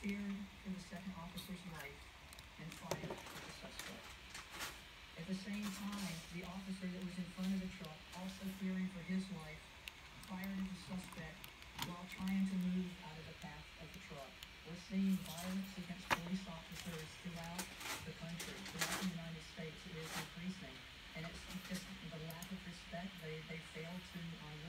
feared for the second officer's life and fired at the suspect. At the same time, the officer that was in front of the truck, also fearing for his life, fired at the suspect while trying to move out of the path of the truck. We're seeing violence against police officers throughout the country, throughout the United States. It is increasing, and it's just the lack of respect. They fail to